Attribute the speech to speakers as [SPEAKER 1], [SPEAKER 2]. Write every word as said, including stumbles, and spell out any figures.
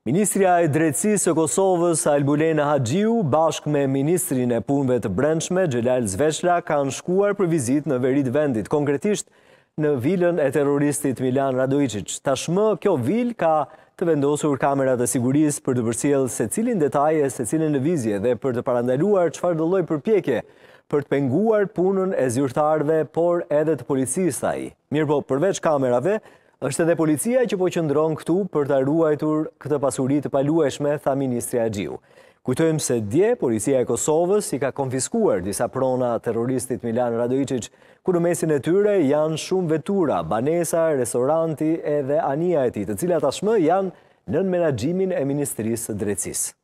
[SPEAKER 1] Ministrja e Drejtësisë së Kosovës, Albania Haxhiu, bashkë me Ministrin e Punëve të Brendshme, Xhelal Zveçla, kanë shkuar për vizitë në veri të vendit, konkretisht në vilën e terroristit Milan Radojiçiç. Tashmë kjo vilë ka të vendosur kamerat e sigurisë për të përcjellë secilin detaj e secilin lëvizje dhe për të parandaluar çfarë do lloj përpjekje për të penguar punën e zyrtarëve, por edhe të policisë ai. Mirpo, përveç kamerave, është edhe policia që po qëndron këtu për të ruajtur këtë pasuri të paluajshme, tha Ministri Haxhiu. Kujtojmë se dje, policia e Kosovës i ka konfiskuar disa prona terroristit Milan Radojiçiç, ku në mesin e tyre janë shumë vetura, banesa, restoranti edhe anija e tij, të cilat tashmë janë nën menaxhimin e Ministrisë së Drejtësisë.